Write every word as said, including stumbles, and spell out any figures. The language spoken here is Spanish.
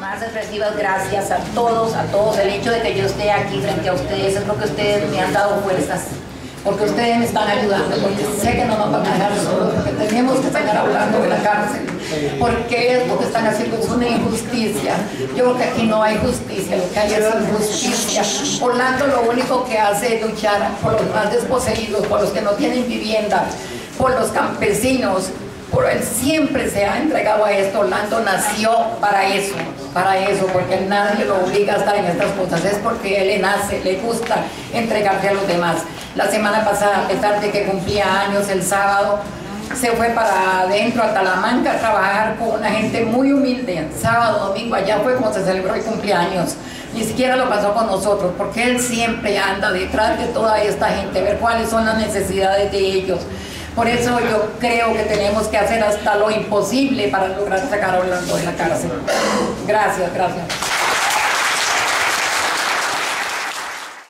Más expresivas gracias a todos, a todos. El hecho de que yo esté aquí frente a ustedes es porque ustedes me han dado fuerzas, porque ustedes me están ayudando, porque sé que no nos van a dejar solos, porque tenemos que estar hablando de la cárcel, porque esto que están haciendo es una injusticia. Yo creo que aquí no hay justicia, lo que hay es injusticia. Orlando lo único que hace es luchar por los más desposeídos, por los que no tienen vivienda, por los campesinos. Por él siempre se ha entregado a esto. Orlando nació para eso, para eso, porque nadie lo obliga a estar en estas cosas, es porque él le nace, le gusta entregarse a los demás. La semana pasada, a pesar de que cumplía años el sábado, se fue para adentro a Talamanca a trabajar con una gente muy humilde. Sábado, domingo, allá fue como se celebró el cumpleaños. Ni siquiera lo pasó con nosotros, porque él siempre anda detrás de toda esta gente, ver cuáles son las necesidades de ellos. Por eso yo creo que tenemos que hacer hasta lo imposible para lograr sacar a Orlando de la cárcel. Gracias, gracias.